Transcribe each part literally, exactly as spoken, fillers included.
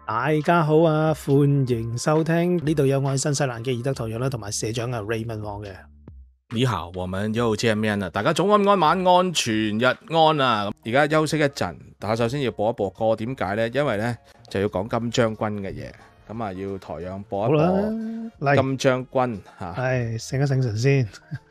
大家好啊，歡迎收聽呢度有我係新西蘭嘅爾德台長啦，同埋社長啊 Raymond Wong 嘅。 你好，我們又見面啦！大家早安、安、晚安、全日安啊！而家休息一陣，但係首先要播一播歌，點解呢？因為呢就要講金將軍嘅嘢，咁啊要台長播一播金將軍嚇。 係醒一醒神先。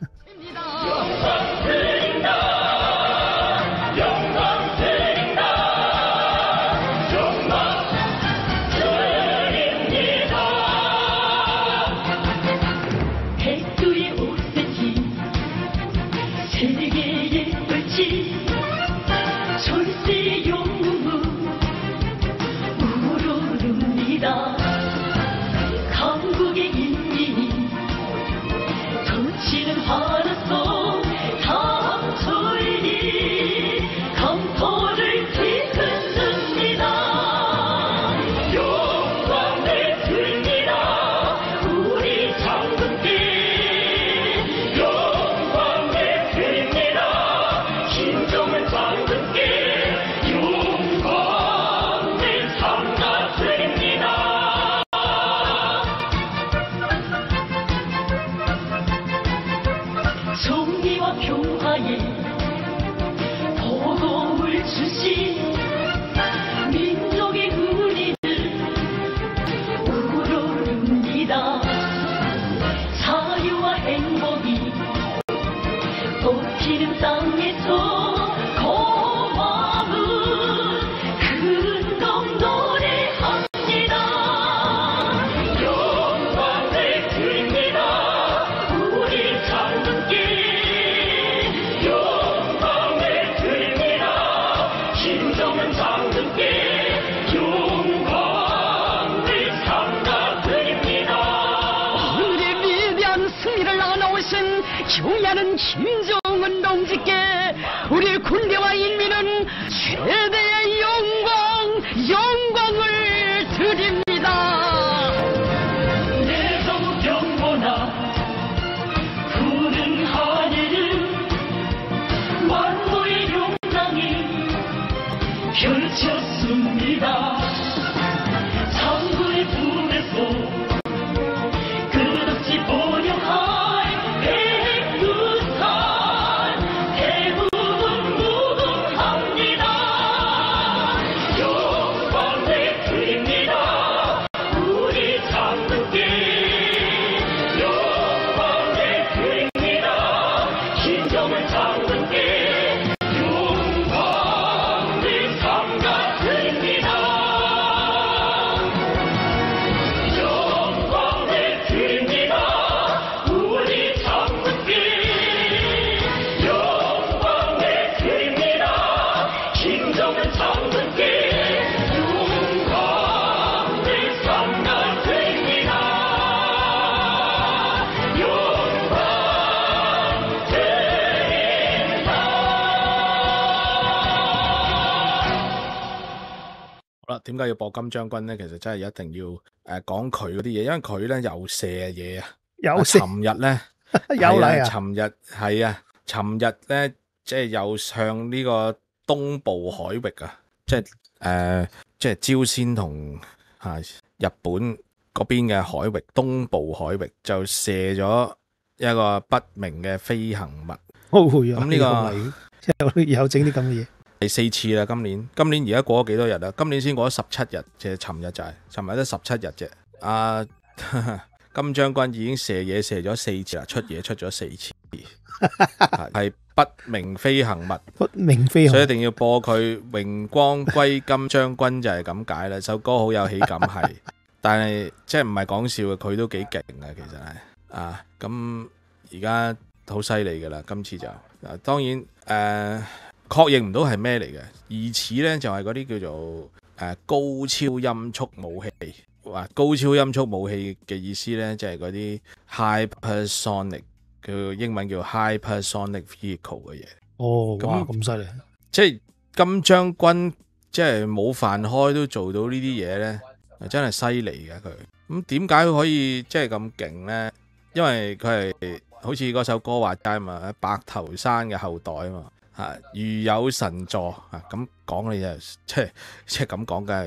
용야는 김정은 동지께 우리 군대와 인민은 최대의 영광, 영광을 드립니다. 내성 경보나 구는 하늘은 완도의 용랑이 펼쳤습니다. 장군의 품에서 點解要播金將軍呢？其實真係一定要誒講佢嗰啲嘢，因為佢咧又射嘢啊！ 有射， 尋日咧有嚟啊！ 尋日係啊，尋日咧即係又向呢個東部海域啊，即係誒即係朝鮮同嚇日本嗰邊嘅海域，東部海域就射咗一個不明嘅飛行物。 哦， 咁呢個有有整啲咁嘅嘢。 第四次啦，今年今年而家過咗幾多日啦？今年先過咗十七日，即係尋日就係尋日都十七日啫。阿金將軍已經射嘢射咗四次啦，出嘢出咗四次，係不明飛行物， 不明飛行物， 所以一定要播佢榮光歸金將軍就係咁解啦。首歌好有喜感係，但係即係唔係講笑嘅，佢都幾勁嘅其實係啊。咁而家好犀利噶啦，今次就啊當然誒。呃確認唔到係咩嚟嘅，疑似呢就係嗰啲叫做誒、呃、高超音速武器，話高超音速武器嘅意思呢，即係嗰啲 hypersonic， 佢英文叫 hypersonic vehicle 嘅嘢。 哦，哇，咁犀利！ 即係金將軍，即係冇飯開都做到呢啲嘢呢，真係犀利嘅佢。咁點解佢可以即係咁勁呢？因為佢係好似嗰首歌話齋嘛，白頭山嘅後代啊嘛。啊，如有神助啊！咁講你就即係即係咁講，梗係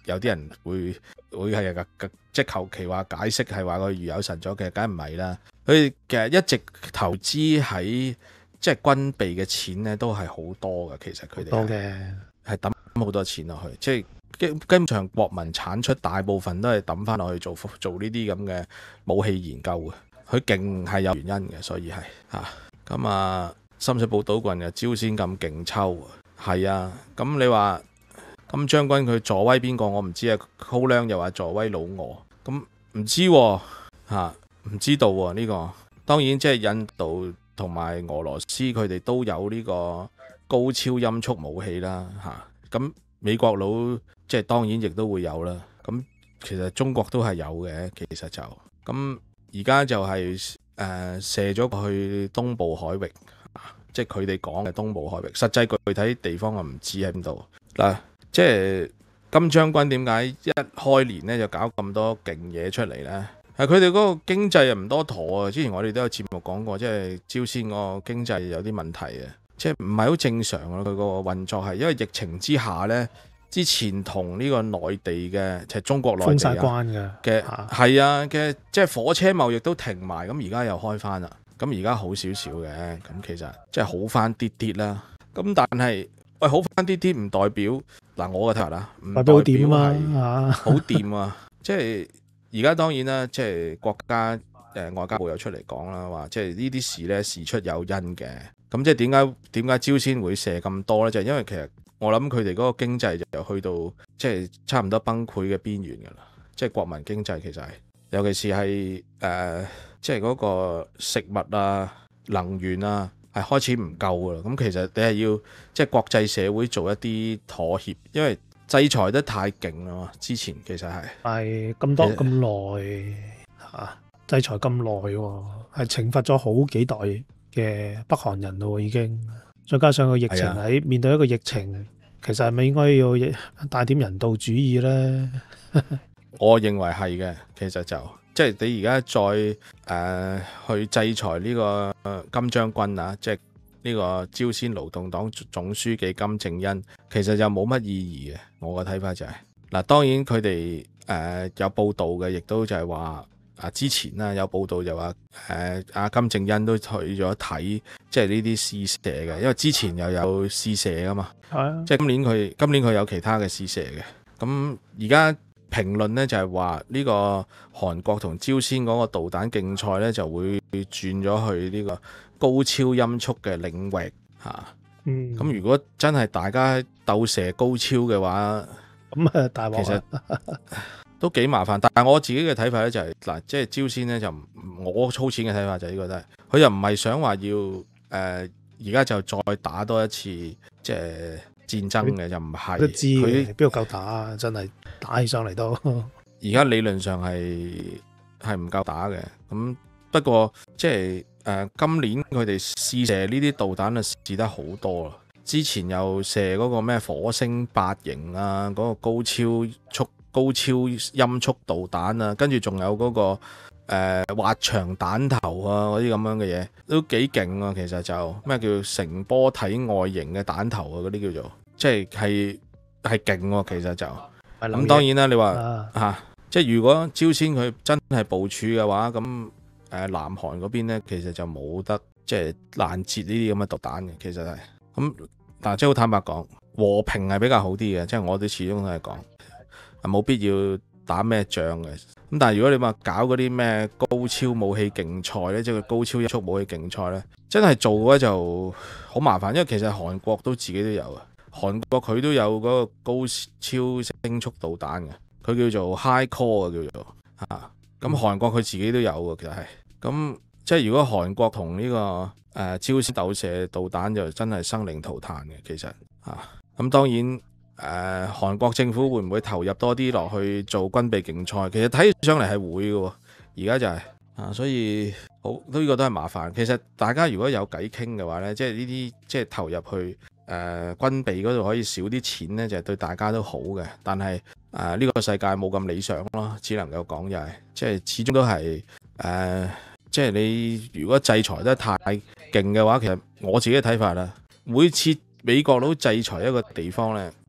有啲人會會係即係求其話解釋係話佢如有神助，其實梗係唔係啦。佢其實一直投資喺即係軍備嘅錢咧，都係好多嘅。其實佢哋多嘅係抌好多錢落去，即係基基本上國民產出大部分都係抌翻落去做做呢啲咁嘅武器研究嘅。佢勁係有原因嘅，所以係嚇咁啊。深水埗島棍又朝鮮咁勁抽，係啊。咁你話金將軍佢助威邊個？我唔知啊。高粱又話助威老俄，咁唔知喎嚇，唔知道喎呢個。當然即係印度同埋俄羅斯佢哋都有呢個高超音速武器啦嚇。咁美國佬即係當然亦都會有啦。咁其實中國都係有嘅，其實就咁而家就係、是、誒、呃、射咗去東部海域。即係佢哋講嘅東部海域，實際具體地方我唔知喺邊度嗱。即係金將軍點解一開年咧就搞咁多勁嘢出嚟呢？係佢哋嗰個經濟又唔多妥啊！之前我哋都有節目講過，即係朝鮮個經濟有啲問題啊，即係唔係好正常咯。佢個運作係因為疫情之下呢，之前同呢個內地嘅即係中國內地封晒關嘅嘅係啊嘅，即係火車貿易都停埋，咁而家又開翻啦。咁而家好少少嘅，咁其實即係好翻啲啲啦。咁但係喂，好翻啲啲唔代表嗱，我嘅睇法啦，唔代表係好掂啊！即係而家當然啦，即係國家誒、呃、外交部有出嚟講啦，話即係呢啲事咧事出有因嘅。咁即係點解點解朝鮮會射咁多咧？就係、是、因為其實我諗佢哋嗰個經濟就去到即係差唔多崩潰嘅邊緣㗎啦。即係國民經濟其實係，尤其是係誒。呃即係嗰個食物啊、能源啊，係開始唔夠噶啦。咁其實你係要即係國際社會做一啲妥協，因為制裁得太勁啦嘛。之前其實係係咁多咁耐嚇，制裁咁耐喎，係懲罰咗好幾代嘅北韓人咯，已經。再加上個疫情喺、啊、面對一個疫情，其實係咪應該要帶點人道主義呢？ 我認為係嘅，其實就。即係你而家再誒、呃、去制裁呢個金將軍啊，即係呢個朝鮮勞動黨總書記金正恩，其實就冇乜意義嘅。我嘅睇法就係、是、嗱，當然佢哋誒有報道嘅，亦都就係話啊，之前啦有報道就話誒阿金正恩都去咗睇即係呢啲試射嘅，因為之前又有試射噶嘛， 啊、 即係今年佢今年佢有其他嘅試射嘅，咁而家。評論呢就係話呢個韓國同朝鮮嗰個導彈競賽呢就會轉咗去呢個高超音速嘅領域嚇。咁、啊嗯、如果真係大家鬥射高超嘅話， 咁啊大鑊，其實都幾麻煩。但係我自己嘅睇法呢就係、是、嗱，即係朝鮮呢，就我粗淺嘅睇法就係呢個都係，佢又唔係想話要誒而家就再打多一次即係。戰爭嘅就唔係， 都知佢邊度夠打啊！真係打起上嚟都， 而家理論上係係唔夠打嘅。咁不過即係誒、呃，今年佢哋試射呢啲導彈啊，試得好多啦。之前又射嗰個咩火星八型啊，嗰、嗰個高超速高超音速導彈啊，跟住仲有嗰、嗰個誒、呃、滑翔彈頭啊，嗰啲咁樣嘅嘢都幾勁啊。其實就咩叫成波體外形嘅彈頭啊，嗰啲叫做即係係係勁喎。其實就咁當然啦，你話啊，啊，即係如果朝鮮佢真係部署嘅話，咁誒、呃、南韓嗰邊咧，其實就冇得即係攔截呢啲咁嘅導彈嘅。其實係咁，但係即係好坦白講，和平係比較好啲嘅，即係我哋始終都係講冇必要打咩仗嘅。咁但係如果你話搞嗰啲咩高超武器競賽咧，即係高超音速武器競賽咧，真係做嘅話就好麻煩，因為其實韓國都自己都有啊。韓國佢都有嗰個高超聲速導彈嘅，佢叫做 High Core 叫做嚇。咁、啊、韓國佢自己都有嘅，其實係咁即係如果韓國同呢、這個誒、呃、朝鮮鬥射導彈就真係生靈塗炭嘅，其實嚇。咁、啊、當然誒、呃、韓國政府會唔會投入多啲落去做軍備競賽？其實睇上嚟係會嘅，而家就係、是、啊，所以好呢、這個都係麻煩。其實大家如果有偈傾嘅話呢，即係呢啲即係投入去。誒、呃、軍備嗰度可以少啲錢呢，就係、是、對大家都好嘅。但係誒呢個世界冇咁理想咯，只能夠講就係、是，即係始終都係誒、呃，即係你如果制裁得太勁嘅話，其實我自己嘅睇法啦，每次美國佬制裁一個地方呢，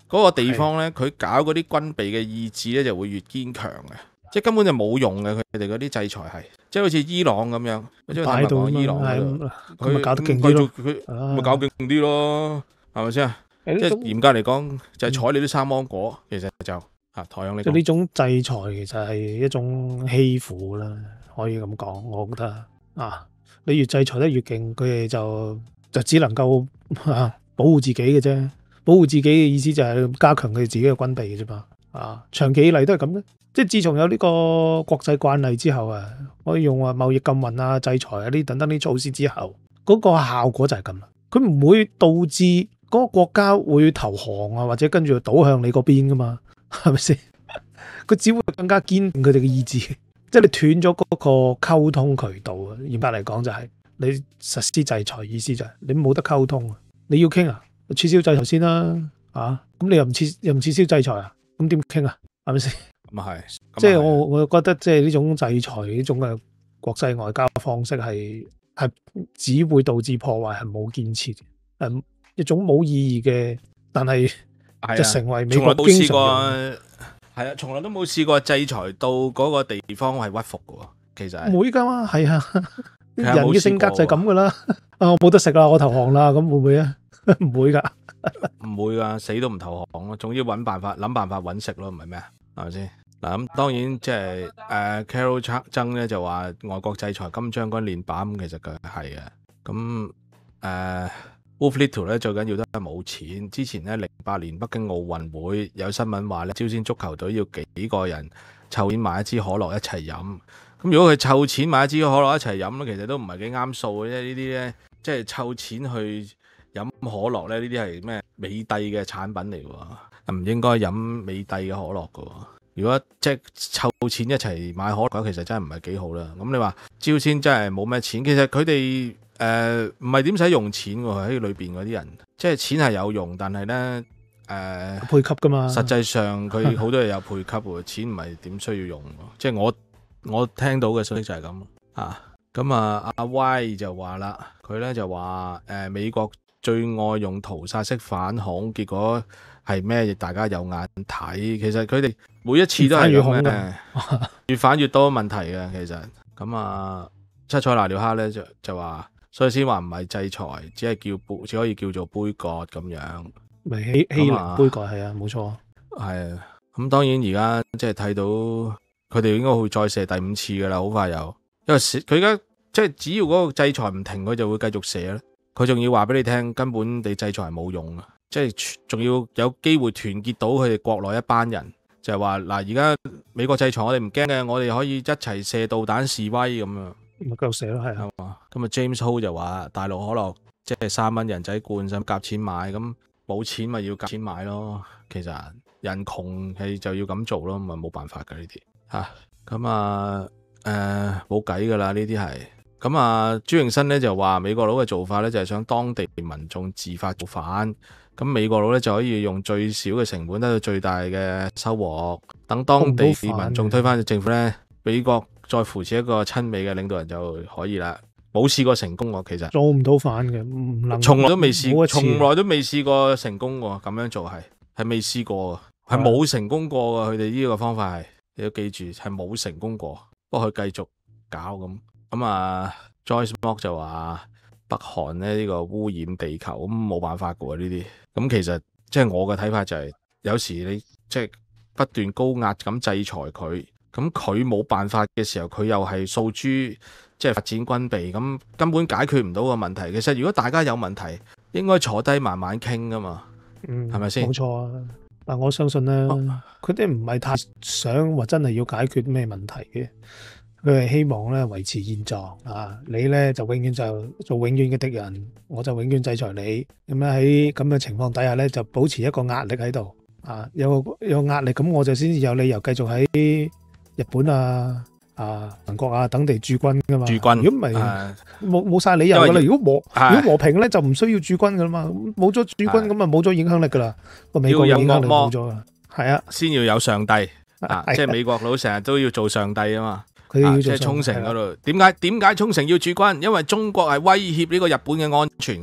嗰個地方咧，佢搞嗰啲軍備嘅意志咧就會越堅強嘅，即係根本就冇用嘅。佢哋嗰啲制裁係，即係好似伊朗咁樣，即係坦白講，伊朗嗰度佢咪搞得勁啲咯， 佢咪搞勁啲咯，係咪先啊？即係嚴格嚟講，就係採你啲生芒果，其實就啊，台樣你。 即係呢種制裁其實係一種欺負啦，可以咁講，我覺得啊，你越制裁得越勁，佢哋就就只能夠啊保護自己嘅啫。保護自己嘅意思就係加強佢哋自己嘅軍備嘅啫嘛。啊，長期以嚟都係咁咧。即係自從有呢個國際慣例之後啊，可以用話貿易禁運啊、制裁啊呢等等啲措施之後，嗰個效果就係咁啦。佢唔會導致嗰個國家會投降啊，或者跟住倒向你嗰邊噶嘛，係咪先？佢只會更加堅定佢哋嘅意志。即係你斷咗嗰個溝通渠道啊。嚴格嚟講就係你實施制裁，意思就係你冇得溝通啊。你要傾啊，撤銷制裁先啦。啊，咁你又唔撤又唔撤銷制裁啊？咁點傾啊？係咪先？ 咁啊係， 即係我我覺得即係呢種制裁呢種嘅國際外交方式係係只會導致破壞，係冇建設，係一種冇意義嘅，但係就成為美國經常用。 係啊，從來都冇試過制裁到嗰個地方係屈服嘅喎，其實唔會㗎嘛，係啊，人嘅性格就係咁㗎啦。啊，我冇得食啦，我投降啦，咁會唔會啊？唔會㗎， 唔會㗎，死都唔投降咯，總之揾辦法諗辦法揾食咯，唔係咩啊？係咪先？嗱咁當然即係誒 Carol 曾咧就話外國制裁金將軍練靶，咁其實佢係嘅。咁誒 Wolf Little 咧最緊要都係冇錢。之前咧零八年北京奧運會有新聞話咧，朝鮮足球隊要幾個人湊錢買一支可樂一齊飲。咁如果佢湊錢買一支可樂一齊飲咧，其實都唔係幾啱數嘅啫。呢啲咧即係湊錢去飲可樂咧，呢啲係咩美帝嘅產品嚟喎，唔應該飲美帝嘅可樂㗎喎。如果即係湊錢一齊買可樂，其實真係唔係幾好啦。咁你話朝鮮真係冇咩錢，其實佢哋誒唔係點使用錢喎，喺裏邊嗰啲人，即係錢係有用，但係咧誒配給㗎嘛。實際上佢好多嘢有配給喎，錢唔係點需要用。即係我我聽到嘅信息就係咁啊。咁啊，阿 Y 就話啦，佢咧就話誒、呃、美國最愛用屠殺式反恐，結果係咩？大家有眼睇。其實佢哋每一次都係咁嘅，越反越多問題嘅。其實咁啊，七彩瀨尿蝦咧就就話，所以先話唔係制裁，只係叫杯，只可以叫做杯葛咁樣。 咪欺欺凌杯葛係啊，冇錯。 係啊，咁當然而家即係睇到佢哋應該會再射第五次噶啦，好快又，因為佢而家即係只要嗰個制裁唔停，佢就會繼續射咧。佢仲要話俾你聽，根本你制裁係冇用啊！即係仲要有機會團結到佢哋國內一班人，就係話嗱，而家美國制裁我哋唔驚嘅，我哋可以一齊射導彈示威咁樣， 咪繼續射咯，係啊。 咁啊，James Ho 就話大陸可樂即係三蚊人仔罐，想夾錢買，咁冇錢咪要夾錢買咯。其實人窮係就要咁做咯，咪冇辦法㗎呢啲嚇。咁啊誒冇計㗎啦，呢啲係。咁啊，朱永新咧就話美國佬嘅做法咧就係想當地民眾自發造反，咁美國佬咧就可以用最少嘅成本得到最大嘅收穫，等當地民眾推翻政府咧，美國再扶持一個親美嘅領導人就可以啦。冇試過成功喎，其實做唔到反嘅，唔能從來都未試過，從來都未試過成功喎。咁樣做係係未試過，係冇成功過嘅。佢哋呢個方法係你要記住係冇成功過，不過佢繼續搞咁。咁啊 Joyce Mock 就話北韓咧呢個污染地球，咁冇辦法嘅喎呢啲。咁其實即係我嘅睇法就係，有時你即係不斷高壓咁制裁佢，咁佢冇辦法嘅時候，佢又係訴諸即係發展軍備，咁根本解決唔到個問題。其實如果大家有問題，應該坐低慢慢傾噶嘛， 嗯， 係咪先？ 冇錯啊，但我相信咧，佢哋唔係太想話真係要解決咩問題嘅。佢係希望咧維持現狀啊！你咧就永遠就做永遠嘅敵人，我就永遠制裁你。咁樣喺咁嘅情況底下咧，就保持一個壓力喺度啊！有有壓力咁，我就先至有理由繼續喺日本啊、啊韓國啊等地駐軍噶嘛。駐軍如果唔係冇冇曬理由噶啦。如果和如果和平咧，就唔需要駐軍噶啦嘛。冇咗駐軍咁啊，冇咗影響力噶啦。個美國嘅影響力冇咗啊。係啊， 先要有上帝啊！即係美國佬成日都要做上帝啊嘛。 啊、 即係沖繩嗰度，點解點解沖繩要駐軍？因為中國係威脅呢個日本嘅安全嘅。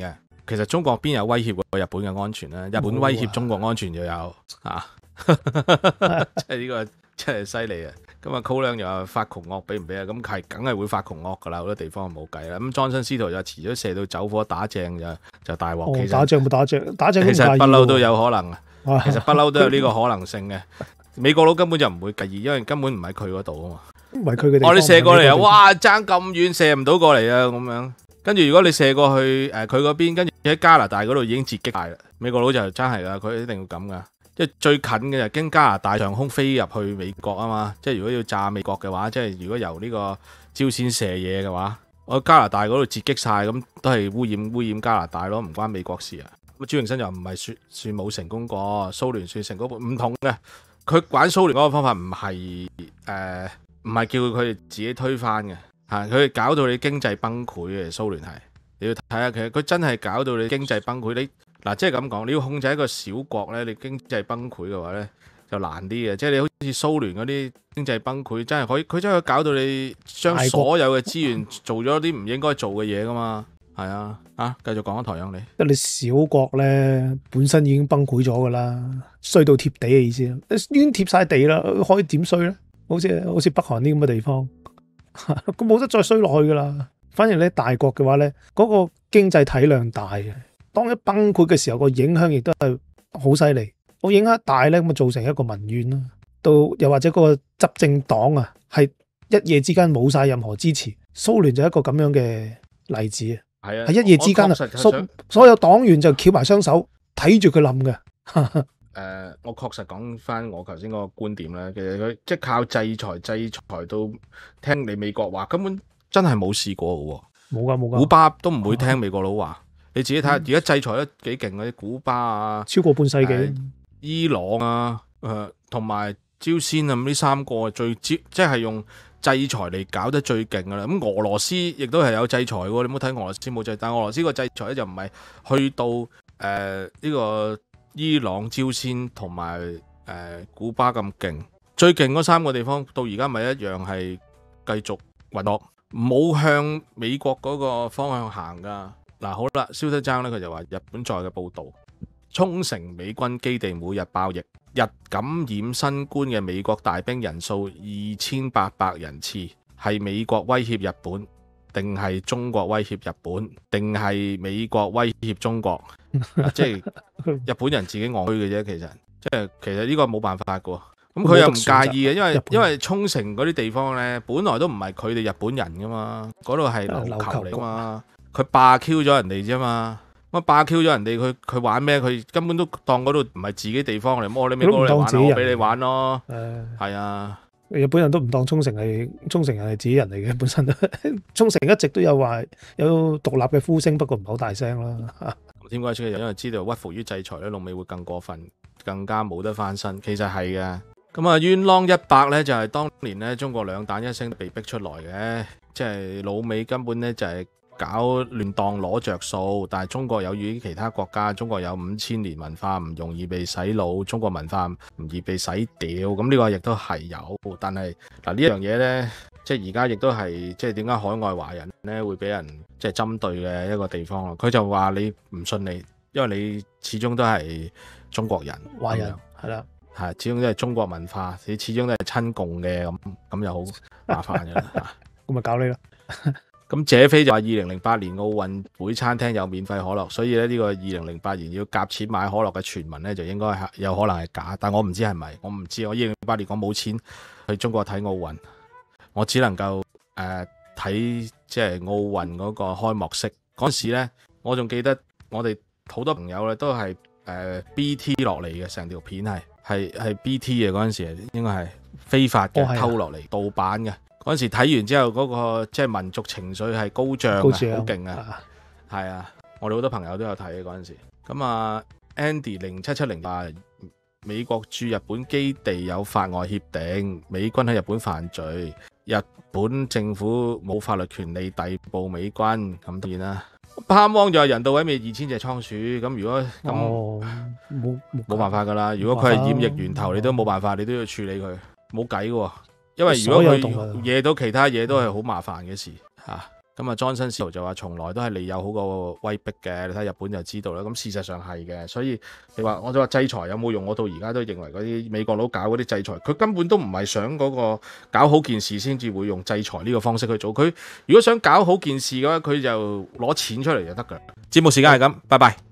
其實中國邊有威脅過日本嘅安全咧？日本威脅中國安全就有啊，即係呢個真係犀利啊！咁啊，高粱又話發窮惡俾唔俾啊？咁係梗係會發窮惡噶啦，好多地方冇計啦。咁莊森司徒就遲咗射到走火打正就就大鑊。其實打仗冇打仗，打仗其實不嬲都有可能啊。 啊其實不嬲都有呢個可能性嘅。美國佬根本就唔會介意，因為根本唔喺佢嗰度啊嘛。 唔係佢嘅地方。 哦，你射過嚟啊！哇，爭咁遠射唔到過嚟啊！咁樣，跟住如果你射過去誒佢嗰邊，跟住喺加拿大嗰度已經截擊晒啦。美國佬就真係噶，佢一定要咁噶。即係最近嘅就經加拿大上空飛入去美國啊嘛。即係如果要炸美國嘅話，即係如果由呢個朝鮮射嘢嘅話，我加拿大嗰度截擊晒，咁都係污染污染加拿大咯，唔關美國事啊。咁朱永新又唔係算算冇成功過，蘇聯算成功過，唔同嘅。佢玩蘇聯嗰個方法唔係誒唔係叫佢哋自己推翻嘅嚇，佢哋搞到你經濟崩潰嘅。蘇聯係你要睇下，其實佢真係搞到你經濟崩潰。你嗱即係咁講，你要控制一個小國咧，你經濟崩潰嘅話咧就難啲嘅。即係你好似蘇聯嗰啲經濟崩潰，真係可以佢真係搞到你將所有嘅資源做咗啲唔應該做嘅嘢噶嘛。係啊，啊繼續講啊，台長你， 因為你小國咧本身已經崩潰咗噶啦，衰到貼地嘅意思，已經貼晒地啦，可以點衰咧？好似好似北韓啲咁嘅地方，佢冇得再衰落去噶啦。反而咧大國嘅話咧，嗰、那個經濟體量大嘅，當一崩潰嘅時候，個影響亦都係好犀利。個影響大咧，咁啊造成一個民怨啦。到又或者嗰個執政黨啊，係一夜之間冇晒任何支持。蘇聯就係一個咁樣嘅例子啊。 係啊， 係一夜之間啊，所所有黨員就翹埋雙手睇住佢冧嘅。 誒、呃，我確實講翻我頭先嗰個觀點咧，其實佢即係靠制裁制裁到聽你美國話，根本真係冇試過嘅喎。 冇噶冇噶， 古巴都唔會聽美國佬話。啊、你自己睇下，而家制裁得幾勁嗰啲古巴啊， 超過半世紀、呃。 伊朗啊，誒同埋朝鮮啊，呢三個最即係用制裁嚟搞得最勁噶啦。咁俄羅斯亦都係有制裁喎。你冇睇俄羅斯冇制裁，但係俄羅斯個制裁咧就唔係去到誒呢、呃這個伊朗、朝鮮同埋誒古巴咁勁。最勁嗰三個地方到而家咪一樣係繼續運作，冇向美國嗰個方向行噶。嗱、啊、好啦，蕭德爭咧佢就話日本在嘅報導，沖繩美軍基地每日爆疫，日感染新冠嘅美國大兵人數二千八百人次，係美國威脅日本，定係中國威脅日本，定係美國威脅中國？啊、即係日本人自己戇居嘅啫，其實即係其實呢個冇辦法嘅。咁佢又唔介意嘅，因為因為沖繩嗰啲地方呢，本來都唔係佢哋日本人噶嘛，嗰度係琉球嚟噶嘛，佢霸 Q 咗人哋啫嘛。咁霸 Q 咗人哋，佢佢玩咩？佢根本都當嗰度唔係自己地方嚟，摸你美國嚟玩，我俾你玩咯。係啊， 日本人都唔當沖繩係沖繩人係自己人嚟嘅，本身都沖繩一直都有話有獨立嘅呼聲，不過唔係好大聲啦。 添加出嚟，因為知道屈服於制裁咧，老美會更過分，更加冇得翻身。其實係嘅。咁啊，冤浪一百咧就係當年咧中國兩彈一聲被逼出來嘅，即係老美根本咧就係搞亂當攞着數，但係中國有於其他國家，中國有五千年文化，唔容易被洗腦，中國文化唔易被洗掉，咁呢個亦都係有。但係嗱呢樣嘢呢，即係而家亦都係即係點解海外華人呢會俾人即係針對嘅一個地方咯。佢就話你唔信你，因為你始終都係中國人， 華人係啦， 係始終都係中國文化，你始終都係親共嘅，咁咁又好麻煩嘅啦。 咁咪搞你咯。 咁謝飛就話二零零八年奧運會餐廳有免費可樂，所以咧呢個二零零八年要夾錢買可樂嘅傳聞咧就應該係有可能係假，但我唔知係咪，我唔知。我二零零八年我冇錢去中國睇奧運，我只能夠誒睇即係奧運嗰個開幕式嗰陣時咧，我仲記得我哋好多朋友咧都係誒、呃、B T 落嚟嘅，成條片係係係 B T 嘅嗰陣時，應該係非法嘅、哦、偷落嚟盜版嘅。嗰陣時睇完之後，嗰、那個即係民族情緒係高漲啊，好勁啊，係啊！我哋好多朋友都有睇嗰陣時。咁啊 ，Andy 零七七零話美國駐日本基地有法外協定，美軍喺日本犯罪，日本政府冇法律權利逮捕美軍。咁當然啦，潘汪就係人道毀滅二千隻倉鼠。咁如果咁冇冇辦法㗎啦。如果佢係染疫源頭，你都冇辦法，你都要處理佢，冇計㗎喎。因為如果佢惹到其他嘢都係好麻煩嘅事嚇， 咁啊，Johnson C E O就話從來都係利誘好過威逼嘅，你睇日本就知道啦。咁事實上係嘅，所以你話我就話制裁有冇用？我到而家都認為嗰啲美國佬搞嗰啲制裁，佢根本都唔係想嗰個搞好件事先至會用制裁呢個方式去做。佢如果想搞好件事嘅話，佢就攞錢出嚟就得㗎啦。節目時間係咁，拜拜。